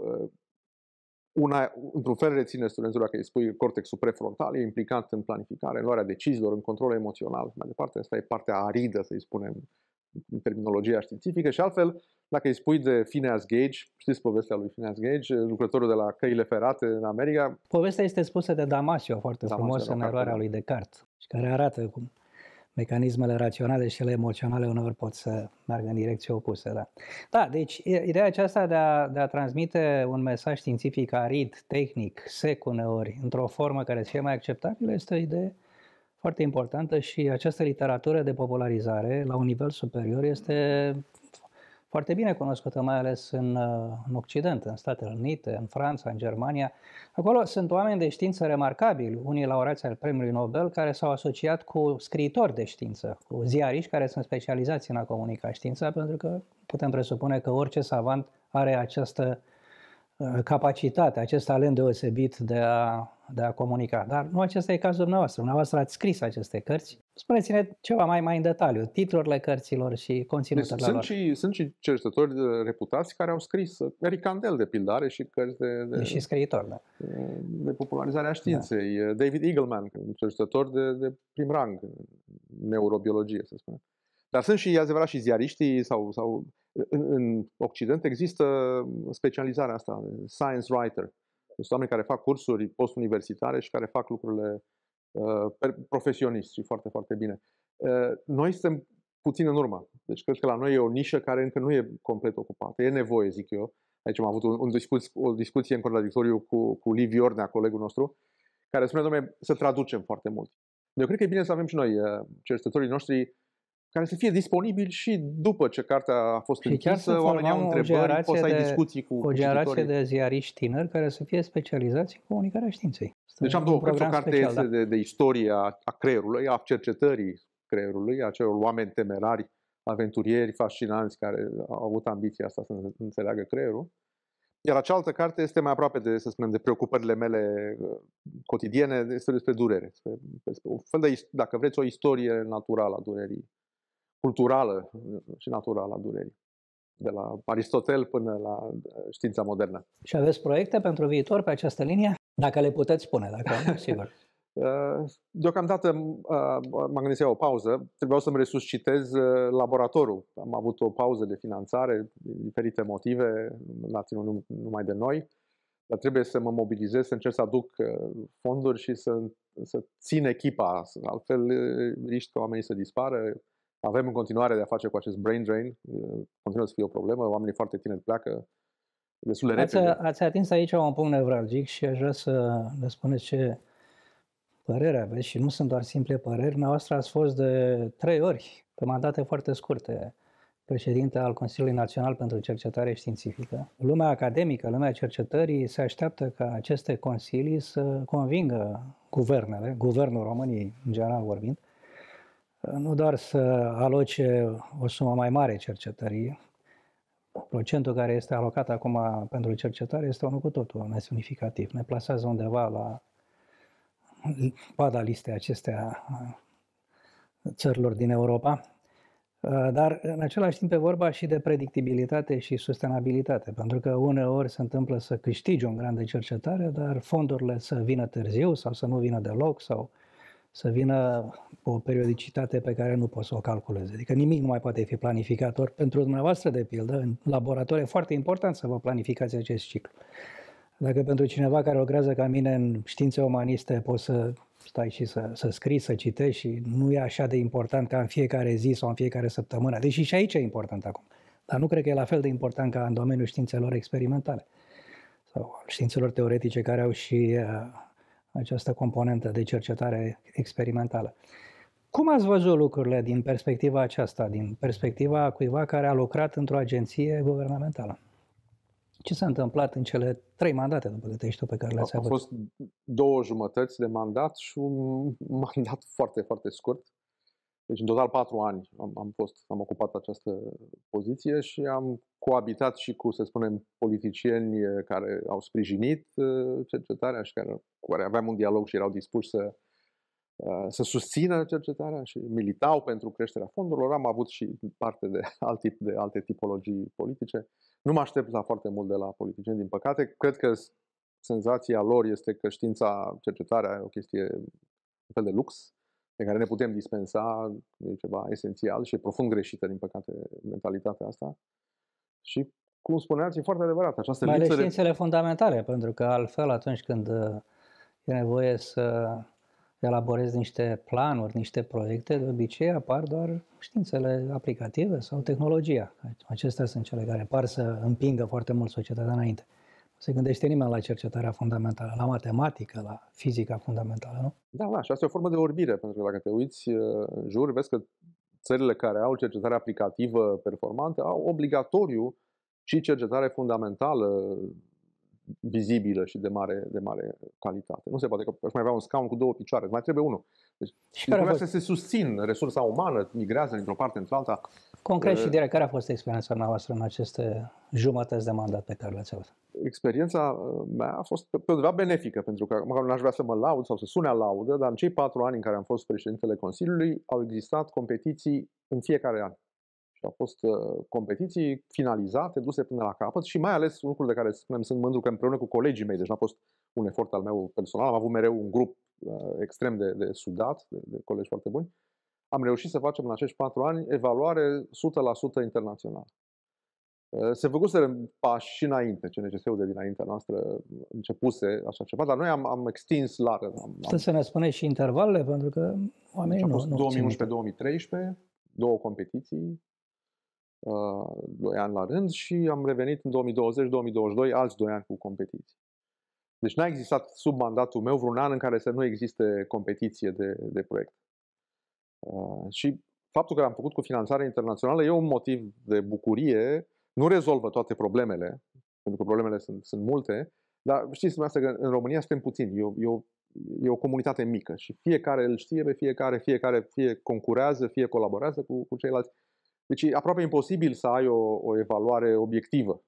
una, într-un fel reține studentul dacă îi spui cortexul prefrontal, e implicat în planificare, în luarea deciziilor, în control emoțional și mai departe. Asta e partea aridă, să-i spunem, în terminologia științifică. Și altfel, dacă îi spui de Phineas Gage, știți povestea lui Phineas Gage, lucrătorul de la căile ferate în America. Povestea este spusă de Damasio, foarte Damasio, frumos, în eroarea lui Descartes, și care arată cum mecanismele raționale și cele emoționale uneori pot să meargă în direcție opusă. Da, da, deci ideea aceasta de a, de a transmite un mesaj științific arid, tehnic, sec uneori, într-o formă care să fie mai acceptabilă, este o idee foarte importantă și această literatură de popularizare la un nivel superior este foarte bine cunoscută, mai ales în, în Occident, în Statele Unite, în Franța, în Germania. Acolo sunt oameni de știință remarcabili, unii laureați al Premiului Nobel, care s-au asociat cu scriitori de știință, cu ziariști care sunt specializați în a comunica știința, pentru că putem presupune că orice savant are această capacitate, acest talent deosebit de a, de a comunica. Dar nu acesta e cazul dumneavoastră. Dumneavoastră ați scris aceste cărți. Spuneți-ne ceva mai, mai în detaliu, titlurile cărților și conținutul deci, lor. Sunt și, sunt și cercetători reputați care au scris. Eric Kandel, de pildă, are și cărți de, de, e și scriitor, da. de, de popularizare a științei. Da. David Eagleman, un cercetător de, de prim rang, neurobiologie, să spunem. Dar sunt și, adevărat, și ziariștii sau, sau în, în Occident există specializarea asta, science writer. Sunt oameni care fac cursuri postuniversitare și care fac lucrurile uh, profesionist și foarte, foarte bine. Uh, noi suntem puțin în urmă. Deci cred că la noi e o nișă care încă nu e complet ocupată. E nevoie, zic eu. Aici am avut un, un discuț, o discuție în contradictoriu cu, cu Liv Iornea, colegul nostru, care spune, dom'le, să traducem foarte mult. Eu cred că e bine să avem și noi uh, cercetătorii noștri care să fie disponibil și după ce cartea a fost închisă, oamenii au întrebări, poți să ai discuții cu o generație de ziariști tineri care să fie specializați în comunicarea științei. Deci am două cărți, o carte special, este da. de, de istorie a creierului, a cercetării creierului, a celor oameni temerari, aventurieri fascinanți care au avut ambiția asta să înțeleagă creierul. Iar cealaltă carte este mai aproape de, să spunem, de preocupările mele cotidiene, este despre durere. Despre, despre un fel de, dacă vreți, o istorie naturală a durerii. Culturală și naturală a durerii. De la Aristotel până la știința modernă. Și aveți proiecte pentru viitor pe această linie? Dacă le puteți spune, dacă nu, sigur. Deocamdată m-am gândit să iau o pauză. Trebuiau să-mi resuscitez laboratorul. Am avut o pauză de finanțare din diferite motive, n-a ținut numai de noi, dar trebuie să mă mobilizez, să încerc să aduc fonduri și să, să țin echipa. Altfel riști ca oamenii să dispară. Avem în continuare de a face cu acest brain drain, continuă să fie o problemă, oamenii foarte tineri pleacă destul de repede. Ați, ați atins aici un punct nevralgic și aș vrea să ne spuneți ce părere aveți și nu sunt doar simple păreri. Dumneavoastră ați fost de trei ori, pe mandate foarte scurte, președinte al Consiliului Național pentru Cercetare Științifică. Lumea academică, lumea cercetării se așteaptă ca aceste consilii să convingă guvernele, guvernul României în general vorbind, nu doar să aloce o sumă mai mare cercetării, procentul care este alocat acum pentru cercetare este unul cu totul nesemnificativ. Ne plasează undeva la pada listei acestea țărilor din Europa, dar în același timp e vorba și de predictibilitate și sustenabilitate, pentru că uneori se întâmplă să câștigi un grant de cercetare, dar fondurile să vină târziu sau să nu vină deloc sau să vină o periodicitate pe care nu poți să o calculezi. Adică nimic nu mai poate fi planificat. Ori pentru dumneavoastră, de pildă, în laborator e foarte important să vă planificați acest ciclu. Dacă pentru cineva care lucrează ca mine în științe umaniste poți să stai și să, să scrii, să citești și nu e așa de important ca în fiecare zi sau în fiecare săptămână, deși și aici e important acum. Dar nu cred că e la fel de important ca în domeniul științelor experimentale sau științelor teoretice care au și uh, această componentă de cercetare experimentală. Cum ați văzut lucrurile din perspectiva aceasta, din perspectiva cuiva care a lucrat într-o agenție guvernamentală? Ce s-a întâmplat în cele trei mandate, după câte știu, pe care le-ați avut? Au fost două jumătăți de mandat și un mandat foarte, foarte scurt. Deci, în total, patru ani am, am, fost, am ocupat această poziție și am coabitat și cu, să spunem, politicieni care au sprijinit cercetarea și care, cu care aveam un dialog și erau dispuși să, să susțină cercetarea și militau pentru creșterea fondurilor. Am avut și parte de, alt tip, de alte tipologii politice. Nu mă aștept la foarte mult de la politicieni, din păcate. Cred că senzația lor este că știința, cercetarea e o chestie, un fel de lux, pe care ne putem dispensa, e ceva esențial și e profund greșită, din păcate, mentalitatea asta. Și, cum spuneați, e foarte adevărat. Această mai ales lipsă științele de... fundamentale, pentru că altfel atunci când e nevoie să elaborezi niște planuri, niște proiecte, de obicei apar doar științele aplicative sau tehnologia. Acestea sunt cele care par să împingă foarte mult societatea înainte. Nu se gândește nimeni la cercetarea fundamentală, la matematică, la fizica fundamentală, nu? Da, da, și asta e o formă de orbire, pentru că dacă te uiți în jur, vezi că țările care au cercetare aplicativă performantă au obligatoriu și cercetare fundamentală vizibilă și de mare, de mare calitate. Nu se poate că aș mai avea un scaun cu două picioare, mai trebuie unul. Deci, și care să se susțin, resursa umană migrează dintr-o parte într-alta. Concret și direct, care a fost experiența noastră în aceste jumătăți de mandat pe care le-ați avut? Experiența mea a fost pe undeva benefică, pentru că măcar nu aș vrea să mă laud sau să sune a laudă, dar în cei patru ani în care am fost președintele Consiliului au existat competiții în fiecare an. Și au fost uh, competiții finalizate, duse până la capăt și mai ales lucruri de care spunem, sunt mândru că împreună cu colegii mei, deci n-a fost un efort al meu personal, am avut mereu un grup uh, extrem de, de sudat, de, de colegi foarte buni, am reușit să facem în acești patru ani evaluare o sută la sută internațională. Uh, se făcuseră pași și înainte, C N C S-ul de dinaintea noastră începuse așa ceva, dar noi am, am extins larg. Am, am... să ne spuneți și intervalele, pentru că oamenii deci nu... două mii unsprezece două mii treisprezece, două competiții, doi ani la rând și am revenit în două mii douăzeci două mii douăzeci și doi, alți doi ani cu competiții. Deci n-a existat sub mandatul meu vreun an în care să nu existe competiție de, de proiect. Uh, și faptul că am făcut cu finanțare internațională e un motiv de bucurie, nu rezolvă toate problemele, pentru că problemele sunt, sunt multe, dar știți dumneavoastră că în România suntem puțini, e o, e, o, e o comunitate mică și fiecare îl știe pe fiecare, fiecare fie concurează, fie colaborează cu, cu ceilalți. Deci e aproape imposibil să ai o, o evaluare obiectivă.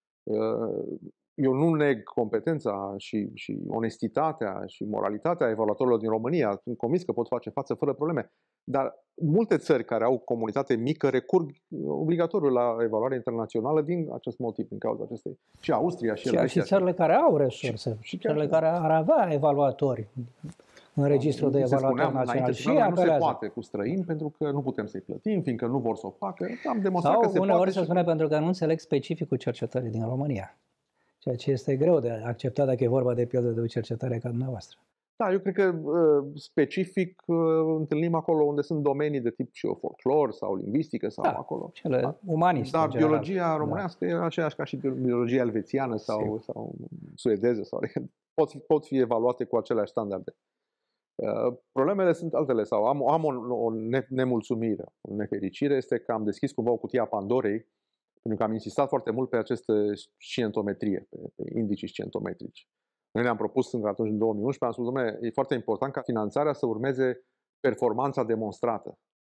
Eu nu neg competența și, și onestitatea și moralitatea evaluatorilor din România. Sunt convins că pot face față fără probleme. Dar multe țări care au comunitate mică recurg obligatoriu la evaluare internațională din acest motiv, din cauza acestei. Și Austria și Elveția. Și țările care au resurse, și, și țările care ar avea evaluatori în registrul de evaluatori național și nu se poate cu străini pentru că nu putem să-i plătim, fiindcă nu vor să o facă. Am demonstrat sau că se uneori poate. se spune pentru că nu înțeleg specificul cercetării din România. Ceea ce este greu de acceptat dacă e vorba de pildă de o cercetare ca dumneavoastră. Da, eu cred că specific întâlnim acolo unde sunt domenii de tip și o folclor sau lingvistică sau da, acolo. Cele umaniste. Dar biologia românească da. e aceeași ca și biologia elvețiană sau, sau suedeză. Sau, pot, fi, pot fi evaluate cu aceleași standarde. Problemele sunt altele sau am, am o, o nemulțumire, o nefericire, este că am deschis cumva o cutie a Pandorei, pentru că am insistat foarte mult pe aceste scientometrie, pe, pe indicii scientometrici. Noi ne-am propus atunci în două mii unsprezece, am spus, dom'le, e foarte important ca finanțarea să urmeze performanța demonstrată.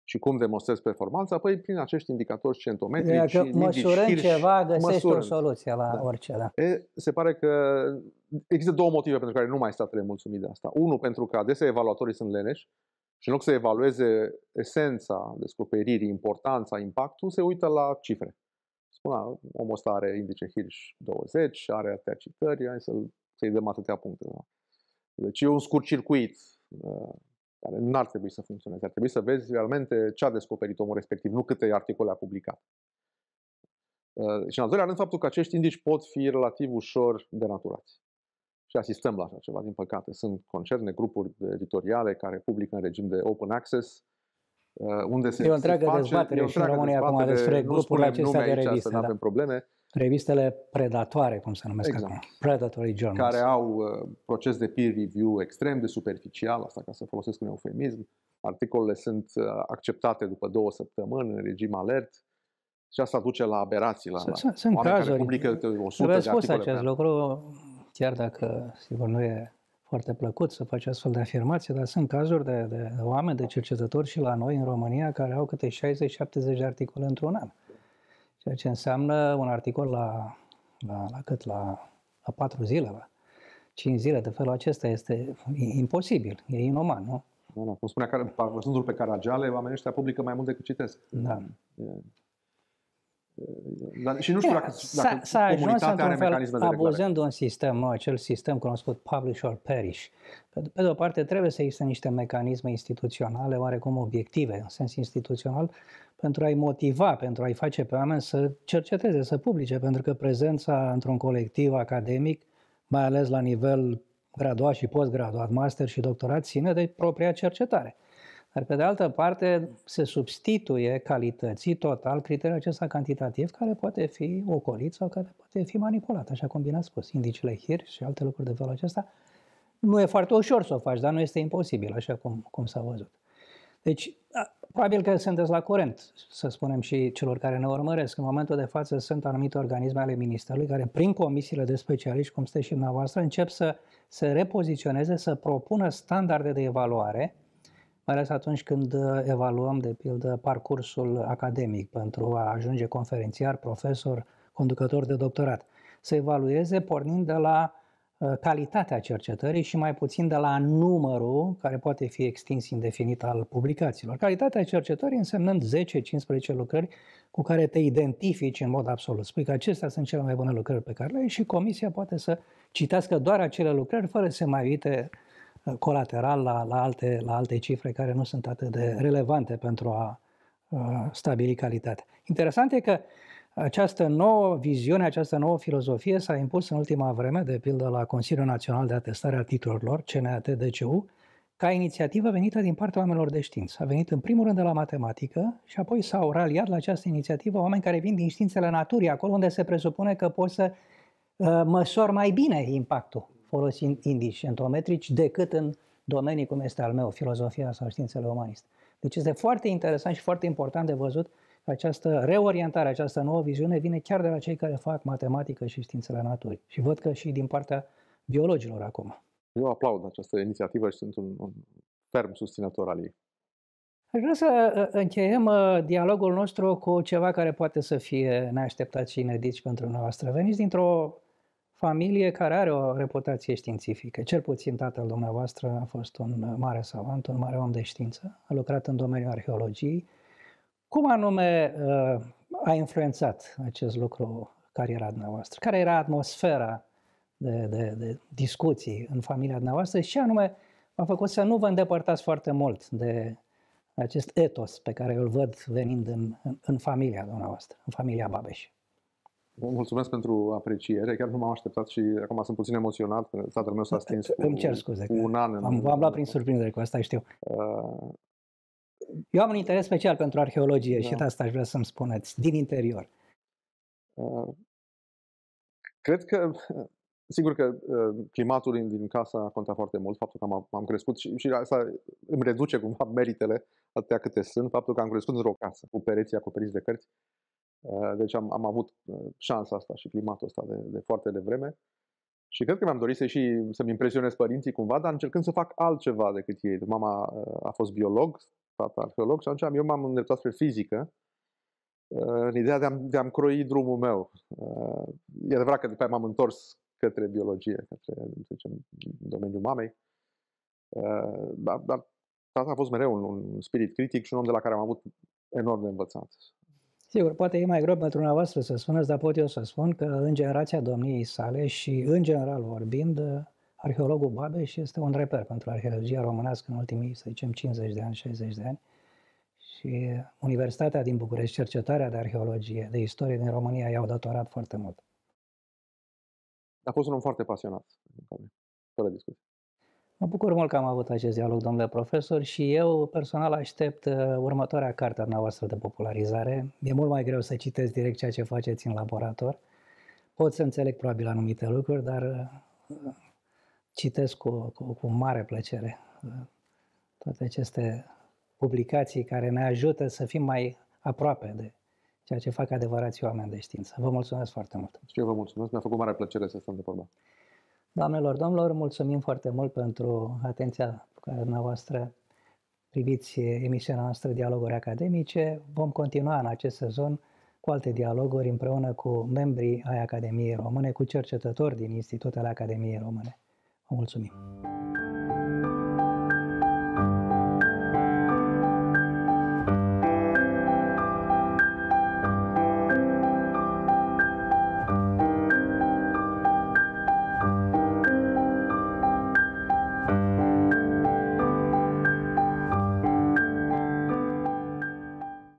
Și cum demonstrezi performanța? Păi prin acești indicatori scentometrici. Că măsurând ceva, găsești măsurând. o soluție la da. orice. Da. E, se pare că există două motive pentru care nu mai statele mulțumit de asta. Unul, pentru că adesea evaluatorii sunt leneși și în loc să evalueze esența descoperirii, importanța, impactul, se uită la cifre. Spune, omul ăsta are indice Hirsch douăzeci, are atâtea citări, hai să-l, să-i dăm atâtea puncte. Da? Deci e un scurt circuit care n-ar trebui să funcționeze. Ar trebui să vezi realmente ce a descoperit omul respectiv, nu câte articole a publicat. Și în al doilea rând, faptul că acești indici pot fi relativ ușor denaturați. Și asistăm la așa ceva, din păcate. Sunt concerne, grupuri editoriale care publică în regim de open access, unde se, e o întreagă se face, dezbatere și în România acum despre grupurile acestea de reviste. Să da. probleme. Revistele predatoare, cum se numesc exact. acum. Predatory journals. Care au uh, proces de peer review extrem de superficial, asta ca să folosesc un eufemism. Articolele sunt uh, acceptate după două săptămâni în regim alert și asta duce la aberații, la, sunt, sunt oameni cazuri. care publică o sută de articole. acest lucru, chiar dacă, sigur, nu e foarte plăcut să faci astfel de afirmații, dar sunt cazuri de, de oameni, de cercetători și la noi în România care au câte șaizeci șaptezeci de articole într-un an. Ceea ce înseamnă un articol la, la, la cât? La, la patru zile, la cinci zile. De felul acesta este imposibil, e inuman, nu? Da, da. Cum spunea, văzându-l pe Caragiale, oamenii ăștia publică mai mult decât citesc. Da. E, Dar, și nu știu dacă, dacă s-a ajuns are mecanisme de abuzând un sistem, nu, acel sistem cunoscut publish or perish. Pe, pe de o parte trebuie să existe niște mecanisme instituționale, oarecum obiective, în sens instituțional, pentru a-i motiva, pentru a-i face pe oameni să cerceteze, să publice, pentru că prezența într-un colectiv academic, mai ales la nivel graduat și postgraduat, master și doctorat, ține de propria cercetare. Dar pe de altă parte se substituie calității total criteriul acesta cantitativ care poate fi ocolit sau care poate fi manipulat, așa cum bine ați spus, indicele Hirsch și alte lucruri de felul acesta. Nu e foarte ușor să o faci, dar nu este imposibil, așa cum, cum s-a văzut. Deci, probabil că sunteți la curent, să spunem și celor care ne urmăresc. În momentul de față sunt anumite organisme ale Ministerului care, prin comisiile de specialiști, cum sunteți și dumneavoastră, încep să se repoziționeze, să propună standarde de evaluare, mai ales atunci când evaluăm, de pildă, parcursul academic pentru a ajunge conferențiar, profesor, conducător de doctorat. Să evalueze pornind de la calitatea cercetării și mai puțin de la numărul, care poate fi extins indefinit, al publicațiilor. Calitatea cercetării însemnând zece cincisprezece lucrări cu care te identifici în mod absolut. Spui că acestea sunt cele mai bune lucrări pe care le ai și comisia poate să citească doar acele lucrări fără să se mai uite colateral la, la, alte, la alte cifre care nu sunt atât de relevante pentru a, a stabili calitatea. Interesant e că această nouă viziune, această nouă filozofie s-a impus în ultima vreme, de pildă la Consiliul Național de Atestare a Titlurilor, C N A T D C U, ca inițiativă venită din partea oamenilor de știință. A venit în primul rând de la matematică și apoi s-au raliat la această inițiativă oameni care vin din științele naturii, acolo unde se presupune că poți să uh, măsori mai bine impactul folosind indici scentometrici decât în domenii cum este al meu, filozofia sau științele umaniste. Deci este foarte interesant și foarte important de văzut că această reorientare, această nouă viziune vine chiar de la cei care fac matematică și științele naturii. Și văd că și din partea biologilor acum. Eu aplaud această inițiativă și sunt un, un ferm susținător al ei. Aș vrea să încheiem dialogul nostru cu ceva care poate să fie neașteptat și inedit pentru noastră. Veniți dintr-o familie care are o reputație științifică. Cel puțin tatăl dumneavoastră a fost un mare savant, un mare om de știință, a lucrat în domeniul arheologiei. Cum anume a influențat acest lucru cariera dumneavoastră? Care era atmosfera de, de, de discuții în familia dumneavoastră și ce anume v-a făcut să nu vă îndepărtați foarte mult de acest etos pe care îl văd venind în, în, în familia dumneavoastră, în familia Babeș? Vă mulțumesc pentru apreciere, chiar nu m-am așteptat și acum sunt puțin emoționat, că tatăl meu s-a stins cu, Îmi cer scuze, cu un an. Am, v-am luat prin surprindere cu asta, știu. Uh, Eu am un interes special pentru arheologie da. Și de asta aș vrea să-mi spuneți, din interior. Uh, cred că, sigur că uh, climatul din, din casă a contat foarte mult, faptul că am, am crescut și, și asta îmi reduce cumva meritele atâtea câte sunt, faptul că am crescut într-o casă cu pereții acoperiți de cărți. Deci am, am avut șansa asta și climatul ăsta de, de foarte devreme și cred că mi-am dorit să și să-mi impresionez părinții cumva, dar încercând să fac altceva decât ei. Mama a fost biolog, tata arheolog și atunci eu m-am îndreptat spre fizică, în ideea de a de a-mi croi drumul meu. E adevărat că după aia m-am întors către biologie, către, să zicem, domeniul mamei, dar, dar tata a fost mereu un, un spirit critic și un om de la care am avut enorm de învățat. Sigur, poate e mai greu pentru dumneavoastră să spuneți, dar pot eu să spun că în generația domniei sale și în general vorbind, arheologul Babeș este un reper pentru arheologia românească în ultimii, să zicem, cincizeci de ani, șaizeci de ani. Și Universitatea din București, cercetarea de arheologie, de istorie din România i-au datorat foarte mult. A fost un om foarte pasionat, fără discuție. Mă bucur mult că am avut acest dialog, domnule profesor, și eu personal aștept următoarea carte a dumneavoastră de popularizare. E mult mai greu să citesc direct ceea ce faceți în laborator. Pot să înțeleg probabil anumite lucruri, dar citesc cu, cu, cu mare plăcere toate aceste publicații care ne ajută să fim mai aproape de ceea ce fac adevărații oameni de știință. Vă mulțumesc foarte mult. Și eu vă mulțumesc, mi-a făcut mare plăcere să stăm de vorbă. Doamnelor, domnilor, mulțumim foarte mult pentru atenția cu care dumneavoastră priviți emisiunea noastră Dialoguri Academice. Vom continua în acest sezon cu alte dialoguri împreună cu membrii ai Academiei Române, cu cercetători din institutele Academiei Române. Vă mulțumim!